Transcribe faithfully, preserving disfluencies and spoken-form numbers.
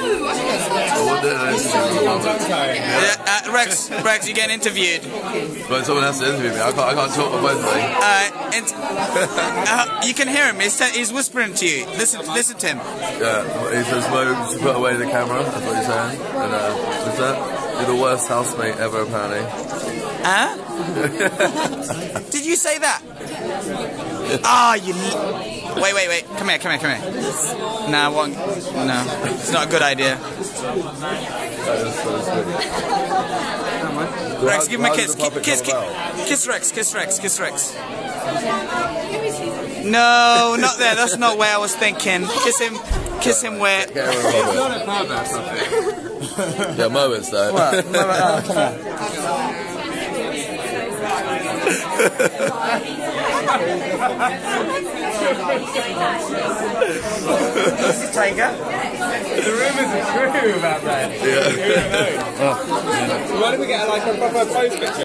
wouldn't do an interview. Yeah, uh, Rex, Rex, you're getting interviewed. But someone has to interview me. I can't, I can't talk my phone today. Uh, and, uh, you can hear him. He's, he's whispering to you. Listen, listen to him. Yeah, he says, Mo, to put away the camera. That's what he's saying. And uh, what's that? You're the worst housemate ever, apparently. Huh? Did you say that? Ah, oh, you. Wait, wait, wait. Come here, come here, come here. Nah, one. No, it's not a good idea. That is so sweet. Rex, how, give him a kiss. Kiss, Kiss, kiss, kiss Rex, kiss Rex, kiss Rex. No, not there. That's not where I was thinking. Kiss him, kiss him where. Yeah, moments though. What? Oh, come on. Tiger. The rumours are true about that. Yeah. Why don't we get like a proper post picture?